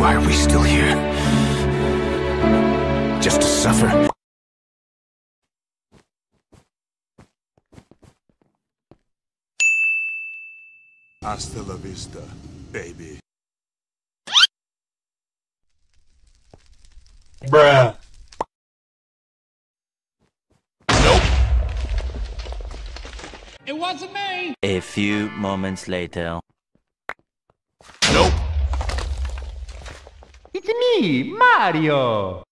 Why are we still here? Just to suffer? Hasta la vista, baby. Bruh. It wasn't me! A few moments later. Nope. It's me, Mario.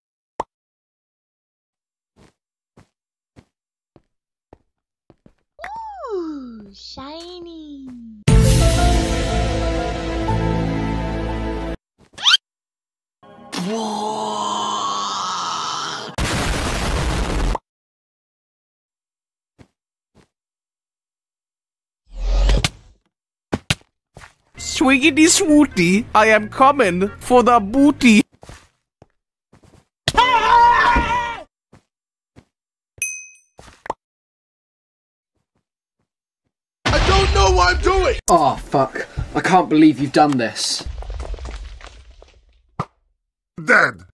Ooh, shiny. Swiggity swooty, I am coming for the booty. I don't know what I'm doing! Oh, fuck. I can't believe you've done this. Dead.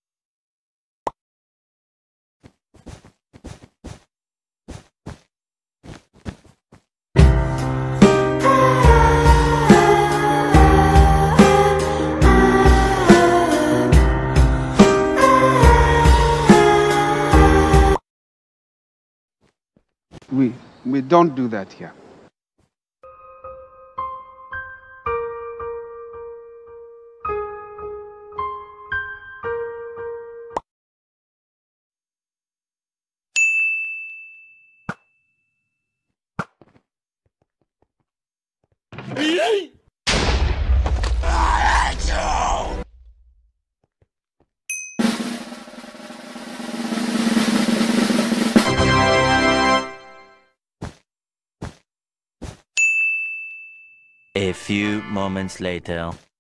We don't do that here. A few moments later.